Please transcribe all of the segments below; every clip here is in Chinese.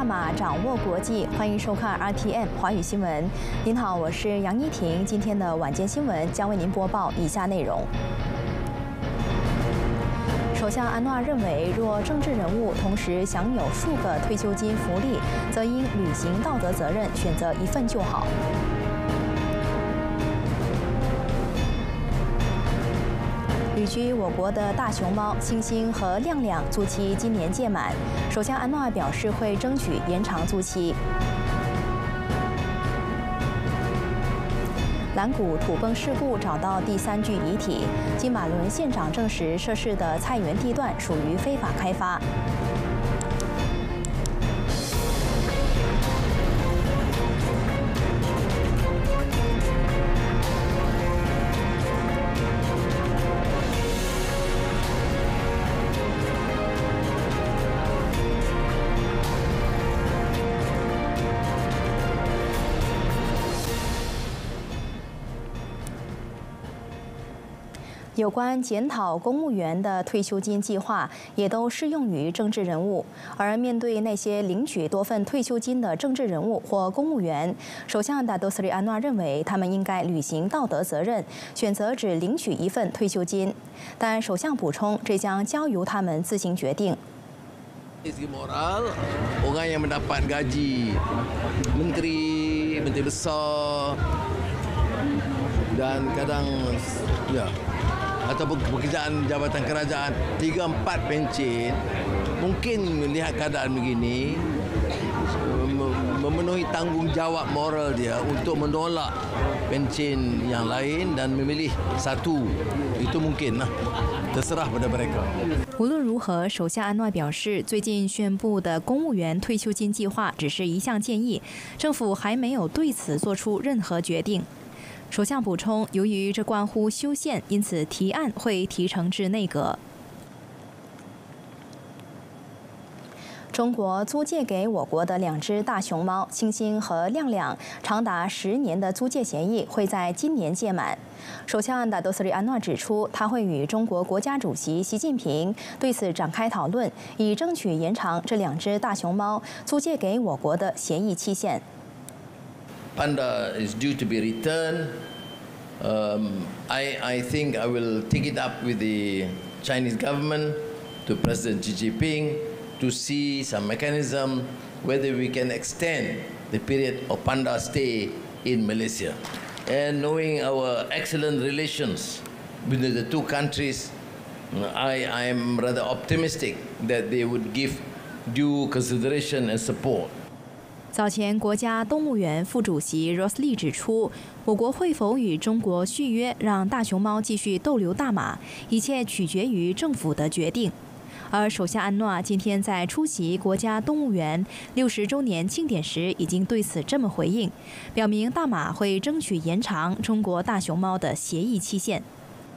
大马，掌握国际，欢迎收看 RTM 华语新闻。您好，我是杨依婷。今天的晚间新闻将为您播报以下内容：首相安纳认为，若政治人物同时享有数个退休金福利，则应履行道德责任，选择一份就好。 旅居我国的大熊猫星星和亮亮租期今年届满，首相安纳表示会争取延长租期。兰谷土崩事故找到第3具遗体，金马伦县长证实涉事的菜园地段属于非法开发。 有关检讨公务员的退休金计划，也都适用于政治人物。而面对那些领取多份退休金的政治人物或公务员，首相达多斯里安纳认为，他们应该履行道德责任，选择只领取一份退休金。但首相补充，这将交由他们自行决定。 Segi moral, orang yang mendapat gaji menteri, menteri besar dan kadang ya ataupun pekerjaan jabatan kerajaan 3-4 pencen mungkin melihat keadaan begini memenuhi tanggungjawab moral dia untuk menolak pencen yang lain dan memilih satu itu mungkinlah terserah pada mereka. 无论如何，首相安纳表示，最近宣布的公务员退休金计划只是一项建议，政府还没有对此做出任何决定。首相补充，由于这关乎修宪，因此提案会提呈至内阁。 中国租借给我国的2只大熊猫星星和亮亮，长达10年的租借协议会在今年届满。首相达多斯里安纳指出，他会与中国国家主席习近平对此展开讨论，以争取延长这2只大熊猫租借给我国的协议期限。 Panda is due to be returned. I think I will take it up with the Chinese government to President Xi Jinping to see some mechanism whether we can extend the period of panda stay in Malaysia. And knowing our excellent relations between the two countries, I am rather optimistic that they would give due consideration and support. 早前，国家动物园副主席 Rosli 指出，我国会否与中国续约，让大熊猫继续逗留大马，一切取决于政府的决定。而首相安纳今天在出席国家动物园60周年庆典时，已经对此这么回应，表明大马会争取延长中国大熊猫的协议期限。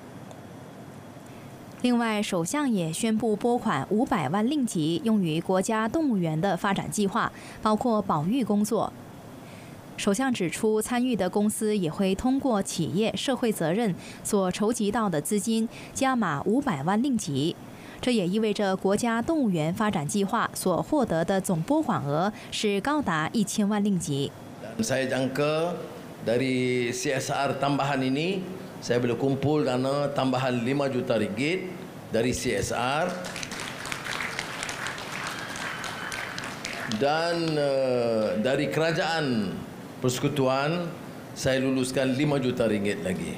另外，首相也宣布拨款500万令吉用于国家动物园的发展计划，包括保育工作。首相指出，参与的公司也会通过企业社会责任所筹集到的资金加码500万令吉，这也意味着国家动物园发展计划所获得的总拨款额是高达1000万令吉。 Saya jangka dari CSR tambahan ini. Saya boleh kumpul dana tambahan 5 juta ringgit dari CSR dan dari kerajaan persekutuan saya luluskan 5 juta ringgit lagi.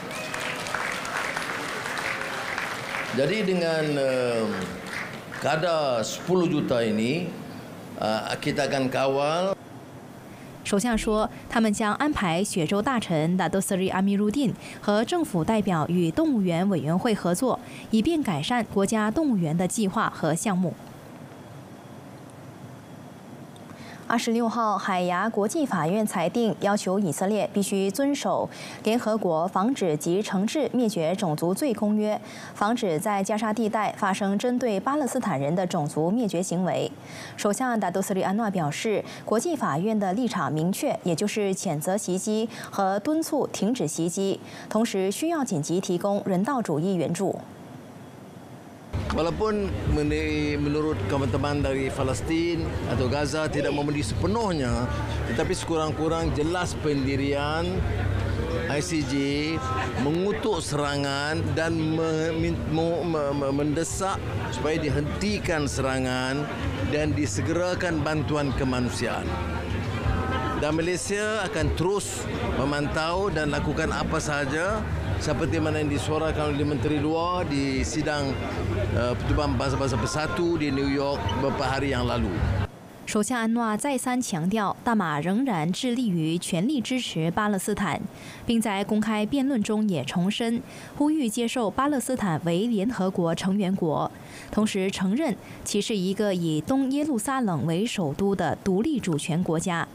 Jadi dengan kadar 10 juta ini kita akan kawal. 首相说，他们将安排雪州大臣达多斯里阿米入定和政府代表与动物园委员会合作，以便改善国家动物园的计划和项目。26号，海牙国际法院裁定，要求以色列必须遵守联合国防止及惩治灭绝种族罪公约，防止在加沙地带发生针对巴勒斯坦人的种族灭绝行为。首相达多斯里安纳表示，国际法院的立场明确，也就是谴责袭击和敦促停止袭击，同时需要紧急提供人道主义援助。 Walaupun menurut teman-teman dari Palestin atau Gaza tidak memenuhi sepenuhnya, tetapi sekurang-kurang jelas pendirian ICJ mengutuk serangan dan mendesak supaya dihentikan serangan dan disegerakan bantuan kemanusiaan. Dan Malaysia akan terus memantau dan lakukan apa sahaja seperti mana yang disuarakan oleh Menteri Luar di sidang Pertubuhan Bangsa-Bangsa Bersatu di New York beberapa hari yang lalu。 首相安诺再三强调，大马仍然致力于全力支持巴勒斯坦，并在公开辩论中也重申，呼吁接受巴勒斯坦为联合国成员国，同时承认其是一个以东耶路撒冷为首都的独立主权国家。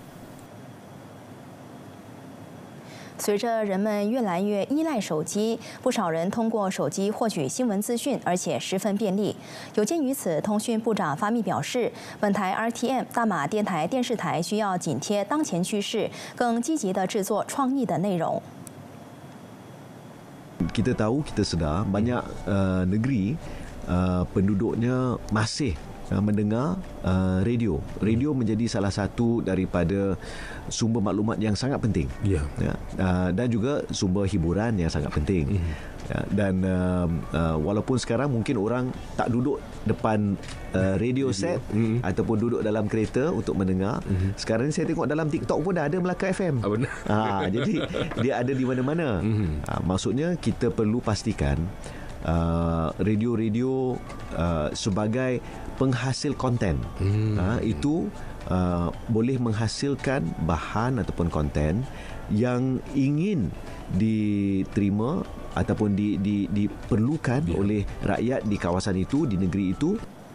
随着人们越来越依赖手机，不少人通过手机获取新闻资讯，而且十分便利。有鉴于此，通讯部长发密表示，本台 RTM 大马电台电视台需要紧贴当前趋势，更积极地制作创意的内容。 Kita tahu, kita sedar banyak negeri penduduknya masih mendengar radio. Radio menjadi salah satu daripada sumber maklumat yang sangat penting. Ya, dan juga sumber hiburan yang sangat penting. Ya, dan walaupun sekarang mungkin orang tak duduk depan radio set ataupun duduk dalam kereta untuk mendengar. Sekarang ni saya tengok dalam TikTok pun dah ada Melaka FM. Jadi dia ada di mana-mana. Maksudnya kita perlu pastikan radio-radio sebagai penghasil konten itu boleh menghasilkan bahan ataupun konten yang ingin diterima ataupun diperlukan oleh rakyat di kawasan itu, di negeri itu。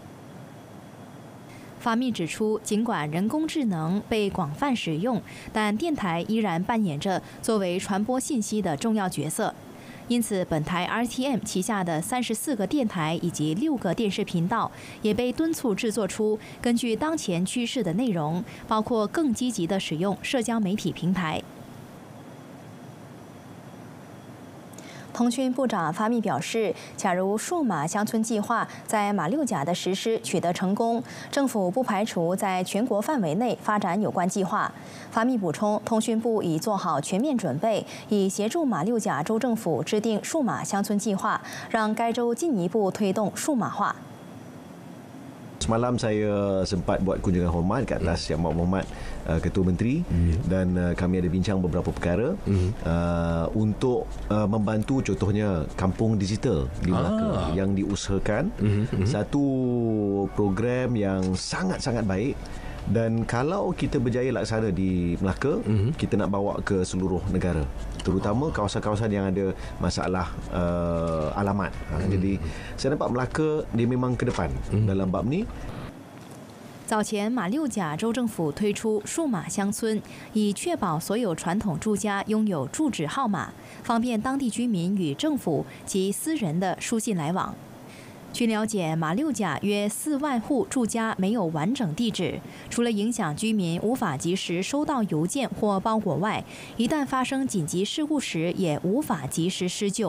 发密指出，尽管人工智能被广泛使用，但电台依然扮演着作为传播信息的重要角色。因此，本台 RTM 旗下的34个电台以及6个电视频道也被敦促制作出根据当前趋势的内容，包括更积极地使用社交媒体平台。通讯部长发密表示，假如数码乡村计划在马六甲的实施取得成功，政府不排除在全国范围内发展有关计划。发密补充，通讯部已做好全面准备，以协助马六甲州政府制定数码乡村计划，让该州进一步推动数码化。 Semalam saya sempat buat kunjungan hormat kat atas Yang Berhormat Ketua Menteri dan kami ada bincang beberapa perkara untuk membantu contohnya kampung digital di Melaka yang diusahakan satu program yang sangat-sangat baik. Dan kalau kita berjaya laksana di Melaka, kita nak bawa ke seluruh negara, terutama kawasan-kawasan yang ada masalah alamat. Jadi saya nampak Melaka dia memang ke depan dalam bab ni。 早前，马六甲州政府推出数码乡村，以确保所有传统住家拥有住址号码，方便当地居民与政府及私人的书信来往。据了解，马六甲约4万户住家没有完整地址，除了影响居民无法及时收到邮件或包裹外，一旦发生紧急事故时，也无法及时施救。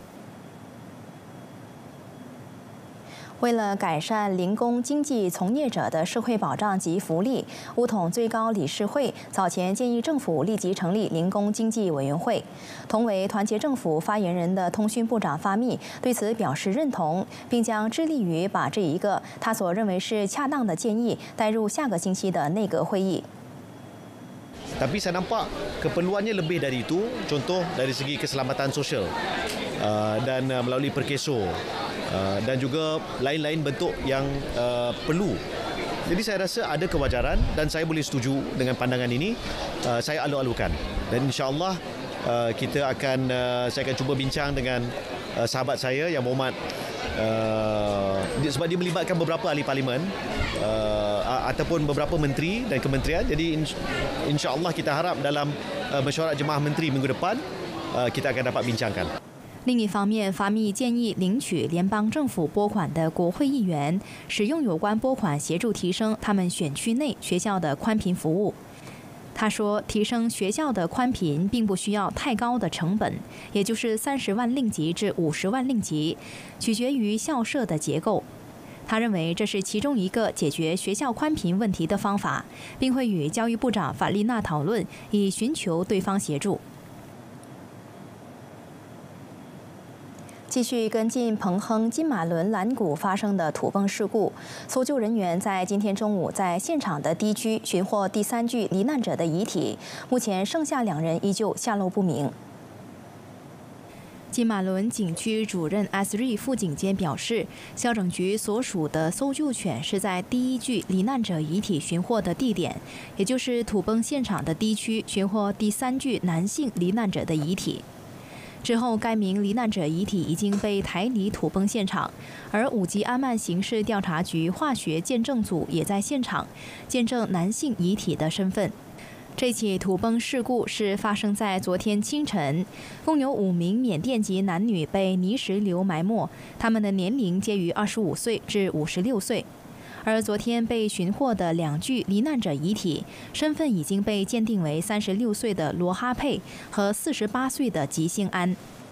为了改善零工经济从业者的社会保障及福利，巫统最高理事会早前建议政府立即成立零工经济委员会。同为团结政府发言人的通讯部长发密对此表示认同，并将致力于把这一个他所认为是恰当的建议带入下个星期的内阁会议。 Tapi saya nampak keperluannya lebih dari itu, contoh dari segi keselamatan sosial dan melalui perkeso dan juga lain-lain bentuk yang perlu. Jadi saya rasa ada kewajaran dan saya boleh setuju dengan pandangan ini. Saya alu-alukan dan insya-Allah saya akan cuba bincang dengan sahabat saya Yang Berhormat sebab dia melibatkan beberapa ahli parlimen ataupun beberapa menteri dan kementerian. Jadi insya-Allah kita harap dalam mesyuarat jemaah menteri minggu depan kita akan dapat bincangkan。 另一方面，发密建议领取联邦政府拨款的国会议员使用有关拨款协助提升他们选区内学校的宽频服务。 他说，提升学校的宽频并不需要太高的成本，也就是30万令吉至50万令吉，取决于校舍的结构。他认为这是其中一个解决学校宽频问题的方法，并会与教育部长法丽娜讨论，以寻求对方协助。继续跟进彭亨金马伦蓝谷发生的土崩事故，搜救人员在今天中午在现场的D区寻获第3具罹难者的遗体，目前剩下2人依旧下落不明。金马伦警区主任 Asri 副警监表示，消整局所属的搜救犬是在第1具罹难者遗体寻获的地点，也就是土崩现场的D区寻获第3具男性罹难者的遗体。之后，该名罹难者遗体已经被抬离土崩现场，而5级安曼刑事调查局化学鉴证组也在现场见证男性遗体的身份。这起土崩事故是发生在昨天清晨，共有5名缅甸籍男女被泥石流埋没，他们的年龄介于25岁至56岁。而昨天被寻获的2具罹难者遗体，身份已经被鉴定为36岁的罗哈佩和48岁的吉兴安。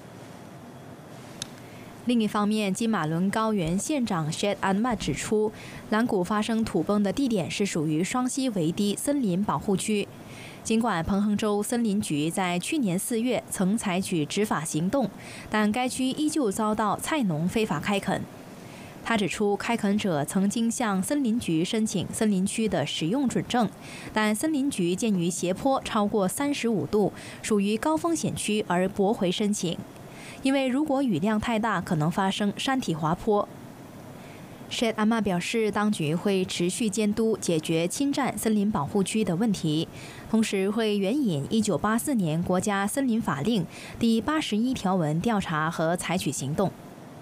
另一方面，金马伦高原县长 Syed Ahmad 指出，蓝谷发生土崩的地点是属于双溪维堤森林保护区。尽管彭亨州森林局在去年4月曾采取执法行动，但该区依旧遭到菜农非法开垦。他指出，开垦者曾经向森林局申请森林区的使用准证，但森林局鉴于斜坡超过35度，属于高风险区而驳回申请。因为如果雨量太大，可能发生山体滑坡。Syed Ahmad 表示，当局会持续监督解决侵占森林保护区的问题，同时会援引1984年国家森林法令第81条文调查和采取行动。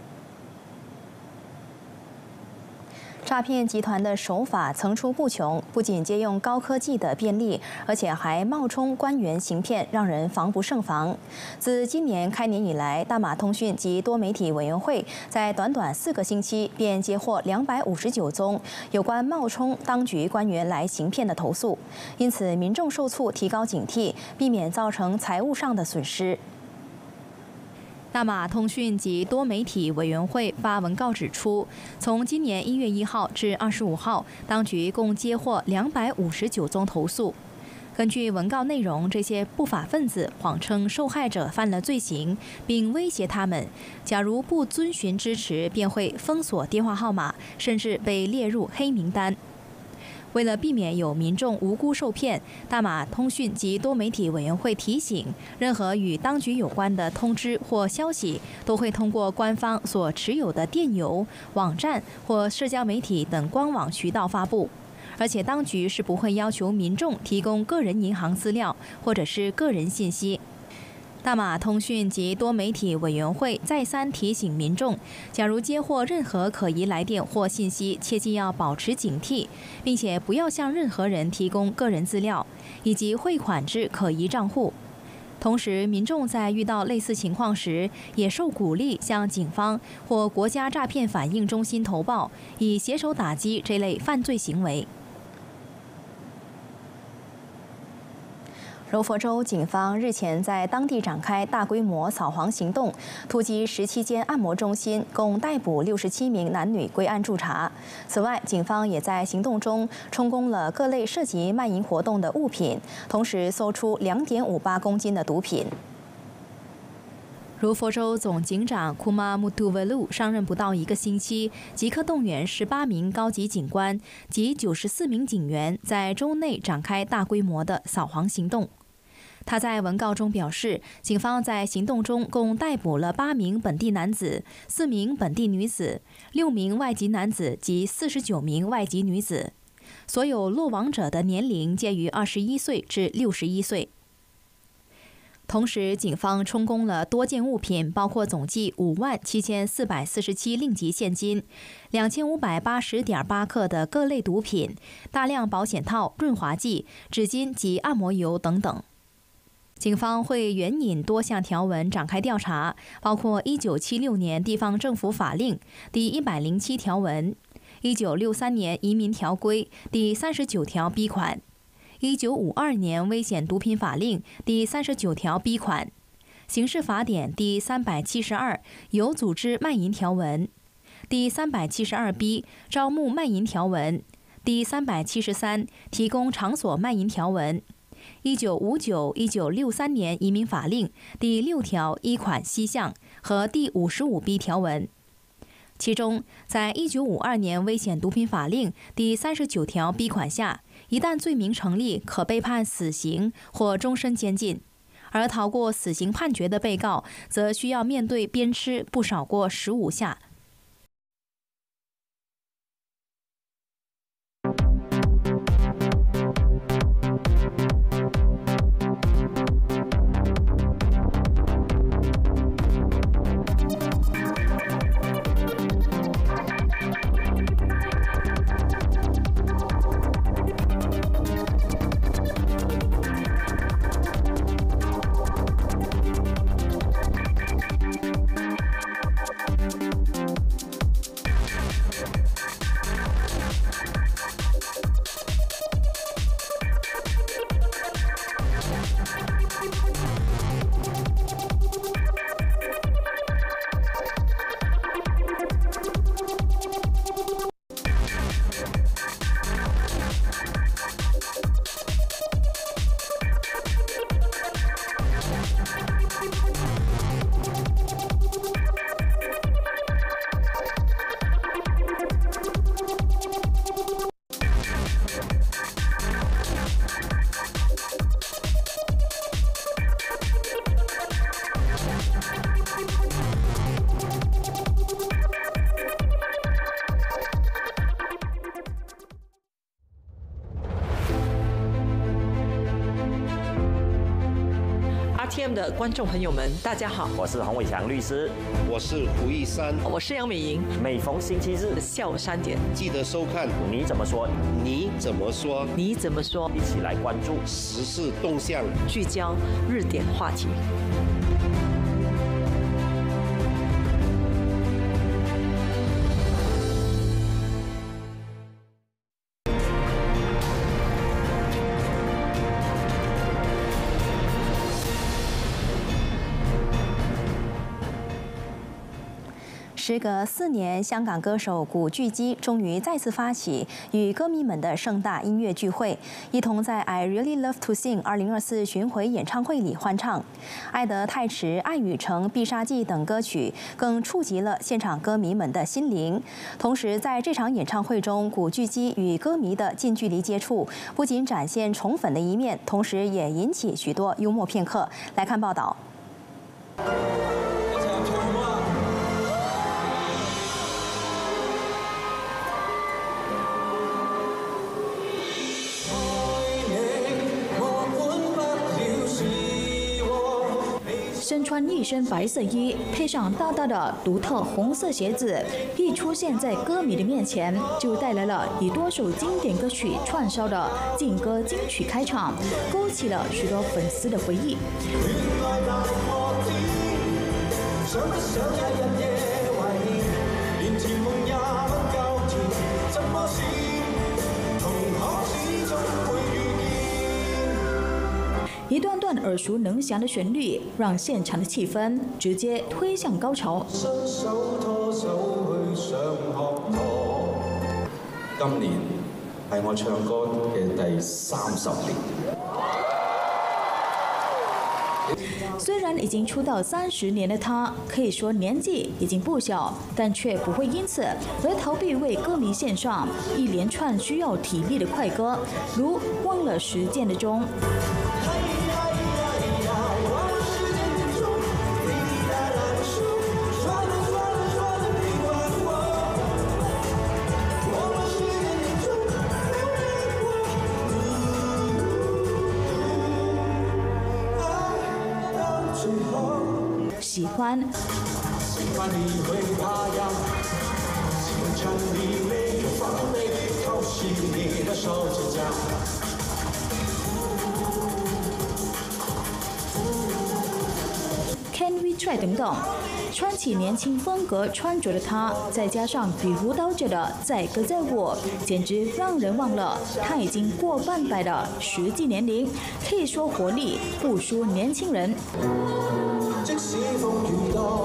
诈骗集团的手法层出不穷，不仅借用高科技的便利，而且还冒充官员行骗，让人防不胜防。自今年开年以来，大马通讯及多媒体委员会在短短4个星期便接获259宗有关冒充当局官员来行骗的投诉，因此民众受促提高警惕，避免造成财务上的损失。大马通讯及多媒体委员会发文告指出，从今年1月1号至25号，当局共接获259宗投诉。根据文告内容，这些不法分子谎称受害者犯了罪行，并威胁他们，假如不遵循支持，便会封锁电话号码，甚至被列入黑名单。为了避免有民众无辜受骗，大马通讯及多媒体委员会提醒，任何与当局有关的通知或消息，都会通过官方所持有的电邮、网站或社交媒体等官网渠道发布。而且，当局是不会要求民众提供个人银行资料或者是个人信息。大马通讯及多媒体委员会再三提醒民众，假如接获任何可疑来电或信息，切记要保持警惕，并且不要向任何人提供个人资料以及汇款至可疑账户。同时，民众在遇到类似情况时，也受鼓励向警方或国家诈骗反应中心投报，以携手打击这类犯罪行为。柔佛州警方日前在当地展开大规模扫黄行动，突击17间按摩中心，共逮捕67名男女归案驻查。此外，警方也在行动中充公了各类涉及卖淫活动的物品，同时搜出2.58公斤的毒品。柔佛州总警长库马穆杜维鲁上任不到1个星期，即刻动员18名高级警官及94名警员，在州内展开大规模的扫黄行动。他在文告中表示，警方在行动中共逮捕了8名本地男子、4名本地女子、6名外籍男子及49名外籍女子。所有落网者的年龄介于21岁至61岁。同时，警方充公了多件物品，包括总计57447令吉现金、2580.8克的各类毒品、大量保险套、润滑剂、纸巾及按摩油等等。警方会援引多项条文展开调查，包括1976年地方政府法令第107条文、1963年移民条规第39条 B 款、 1952年危险毒品法令第39条 B 款、刑事法典第372有组织卖淫条文、第372B 招募卖淫条文、第373提供场所卖淫条文、1959-1963年移民法令第6条1款 C 项和第55B 条文。其中，在1952年危险毒品法令第39条 B 款下，一旦罪名成立，可被判死刑或终身监禁；而逃过死刑判决的被告，则需要面对鞭笞不少过15下。 RTM 的观众朋友们，大家好， 我是洪伟强律师， 我是胡一山， 我是杨美莹。 每逢星期日下午3点， 记得收看。 你怎么说？ 你怎么说？ 你怎么说？ 一起来关注时事动向， 聚焦热点话题。 时隔4年，香港歌手古巨基终于再次发起与歌迷们的盛大音乐聚会，一同在《I Really Love to Sing》2024巡回演唱会里欢唱。《爱得太迟》《爱与诚》《必杀技》等歌曲更触及了现场歌迷们的心灵。同时，在这场演唱会中，古巨基与歌迷的近距离接触，不仅展现宠粉的一面，同时也引起许多幽默片刻。来看报道。 身穿一身白色衣，配上大大的独特红色鞋子，一出现在歌迷的面前，就带来了以多首经典歌曲串烧的劲歌金曲开场，勾起了许多粉丝的回忆。一段段耳熟能詳的旋律，讓現場的氣氛直接推向高潮。 今年係我唱歌嘅第30年。 雖然已經出道30年的他，可以說年紀已經不小，但卻不會因此而逃避為歌迷獻上一連串需要體力的快歌，如《忘了時間的鐘》。喜歡。Can we try 等等。 穿起年轻风格穿着的他，再加上比如刀着的载歌载舞，简直让人忘了他已经过半百的实际年龄，可以说活力不输年轻人。即使風雨多，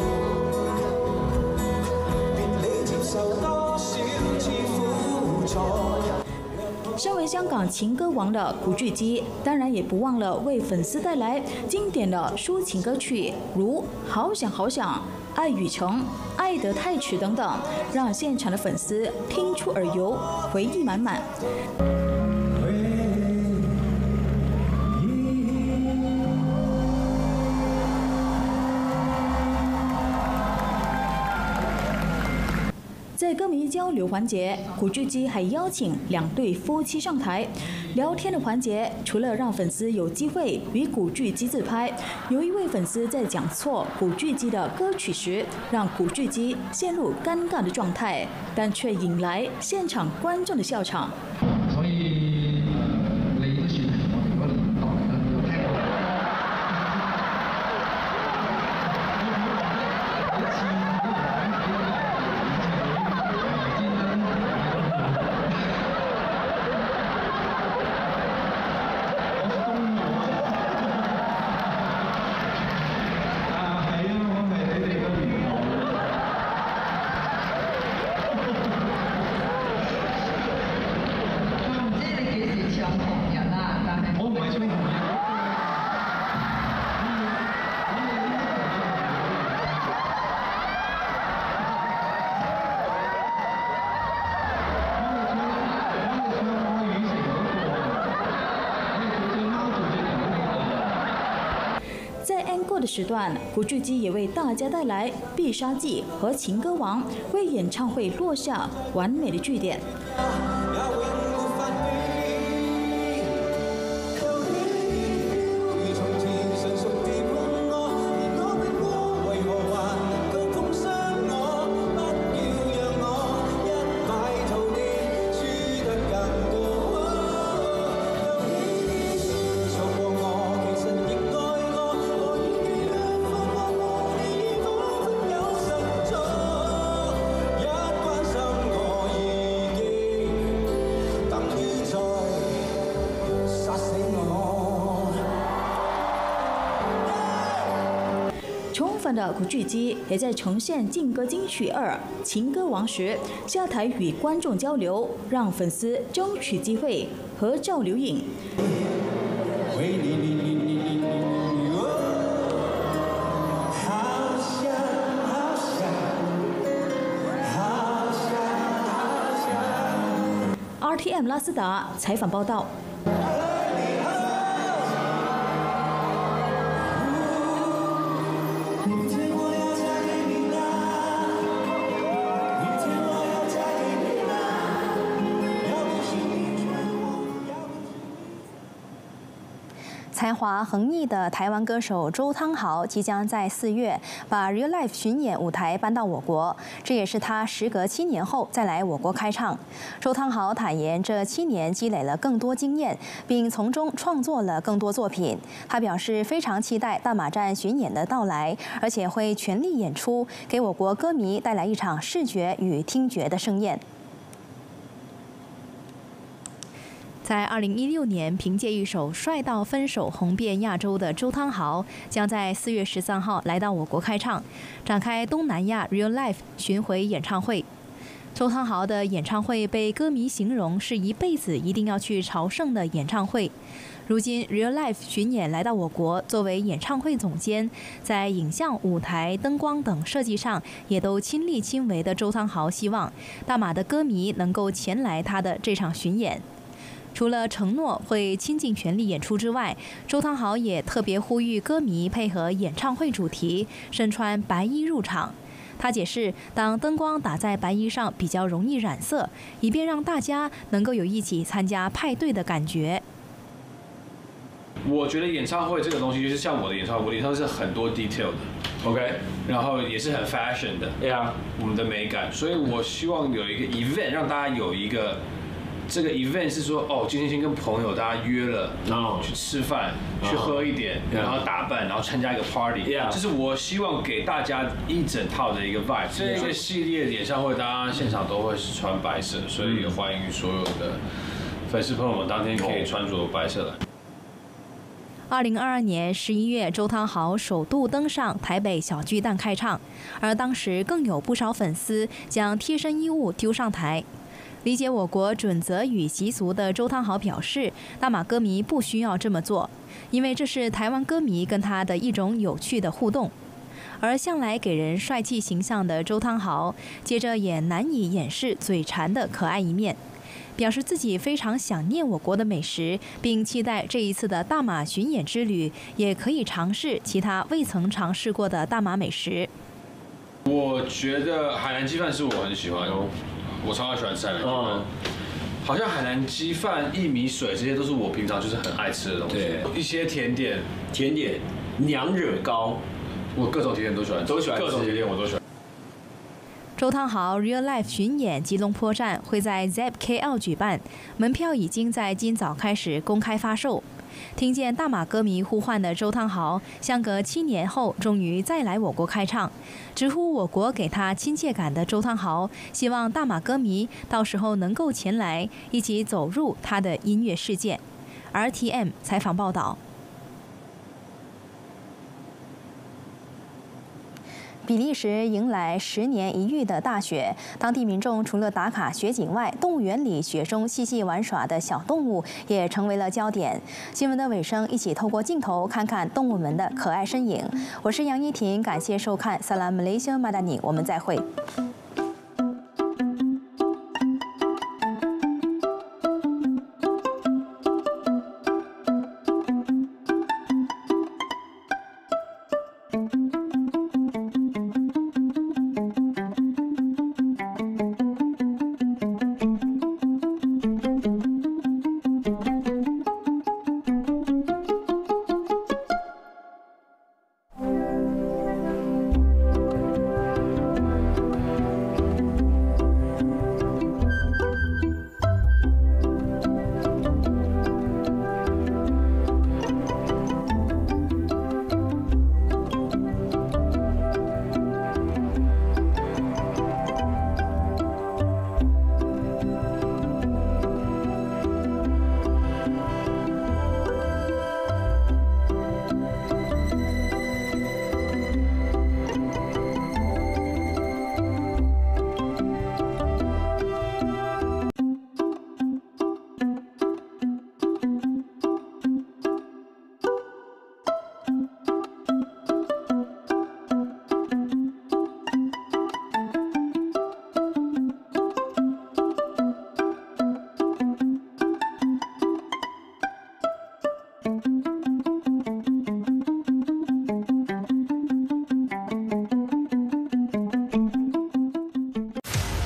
別你接受多少次苦楚。身為香港情歌王的古巨基，當然也不忘了為粉絲帶來經典的抒情歌曲，如《好想好想》、《愛與誠》、《愛得太遲》等等，讓現場的粉絲聽出耳油，回憶滿滿。在歌迷交流环节，古巨基还邀请2对夫妻上台。聊天的环节，除了让粉丝有机会与古巨基自拍，有一位粉丝在讲错古巨基的歌曲時，讓古巨基陷入尷尬的狀態，但卻引來現場觀眾的笑場。 所以你都算係我哋嗰年代啦，有聽過。 在 encore 的时段，古巨基也为大家带来《必杀技》和《情歌王》，为演唱会落下完美的句点。宠粉的古巨基也在呈现劲歌金曲2《情歌王》时下台与观众交流，让粉丝争取机会合照留影。RTM 拉斯达采访报道。 才华横溢的台湾歌手周汤豪即将在4月把 Real Life 巡演舞台搬到我国，这也是他时隔7年后再来我国开唱。周汤豪坦言，这7年积累了更多经验，并从中创作了更多作品。他表示非常期待大马站巡演的到来，而且会全力演出，给我国歌迷带来一场视觉与听觉的盛宴。在2016年，凭借一首《帅到分手》红遍亚洲的周汤豪，将在4月13号来到我国开唱，展开东南亚 Real Life 巡回演唱会。周汤豪的演唱会被歌迷形容是一辈子一定要去朝圣的演唱会。如今 Real Life 巡演来到我国，作为演唱会总监，在影像、舞台、灯光等设计上也都亲力亲为的周汤豪，希望大马的歌迷能够前来他的这场巡演。除了承诺会倾尽全力演出之外，周汤豪也特别呼吁歌迷配合演唱会主题，身穿白衣入场。他解释，当灯光打在白衣上比较容易染色，以便让大家能够有一起参加派对的感觉。 我觉得演唱会这个东西，就是像我的演唱会，我的演唱会是很多 detail 的 ，OK， 然后也是很 fashion 的，对啊，我们的美感，所以我希望有一个 event 让大家有一个这个 event 是说哦，今天先跟朋友大家约了，然后去吃饭，去喝一点，然后打扮，然后参加一个 party， 就是我希望给大家一整套的一个 vibe。所以系列的演唱会，大家现场都会是穿白色，所以也欢迎所有的粉丝朋友们当天可以穿着白色来。 2022年11月，周汤豪首度登上台北小巨蛋开唱，而当时更有不少粉丝将贴身衣物丢上台。理解我国准则与习俗的周汤豪表示，大马歌迷不需要这么做，因为这是台湾歌迷跟他的一种有趣的互动。而向来给人帅气形象的周汤豪，接着也难以掩饰嘴馋的可爱一面。表示自己非常想念我国的美食，并期待这一次的大马巡演之旅也可以尝试其他未曾尝试过的大马美食。 我觉得海南鸡饭是我很喜欢，我超喜欢吃海南鸡饭。好像海南鸡饭、薏米水这些都是我平常就是很爱吃的东西。对，一些甜点，娘惹糕，我各种甜点都喜欢，各种甜点我都喜欢。 周汤豪 Real Life 巡演吉隆坡站会在 ZEP KL 举办，门票已经在今早开始公开发售。听见大马歌迷呼唤的周汤豪，相隔7年后终于再来我国开唱，直呼我国给他亲切感的周汤豪，希望大马歌迷到时候能够前来，一起走入他的音乐世界。RTM 采访报道。比利时迎来10年一遇的大雪，当地民众除了打卡雪景外，动物园里雪中嬉戏玩耍的小动物也成为了焦点。新闻的尾声，一起透过镜头看看动物们的可爱身影。我是杨依婷，感谢收看《Salam Malaysia Madani》，我们再会。